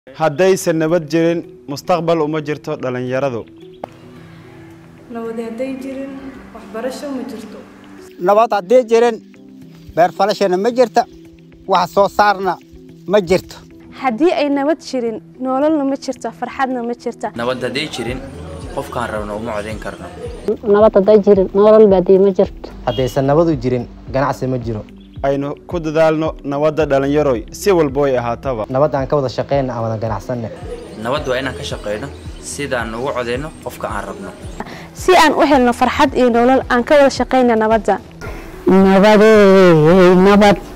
haddaysan nabad jirin mustaqbal uma jirto dhalinyaradu nabad hadday jirin waxbarasho ma jirto nabad hadday jirin beer falashana ma jirto wax soo saarna ma jirto haddii ay nabad jirin nololna ma jirto farxadna ma jirto nabad hadday jirin qofkaan rabno uma codeyn karno nabad hadday jirin nolol baadii ma jirto haddaysan nabadu jirin ganacsi ma jiro aynu ku dadaalno nabadda dhalinyaroy si walba way ahaataba nabad aan ka wada shaqeyno aan wada ganacsanno nabad waa inaan ka shaqeyno sidaan ugu codeyno qofka aan rabno si aan u helno farxad iyo nolol aan ka wada shaqeyno nabadda nabad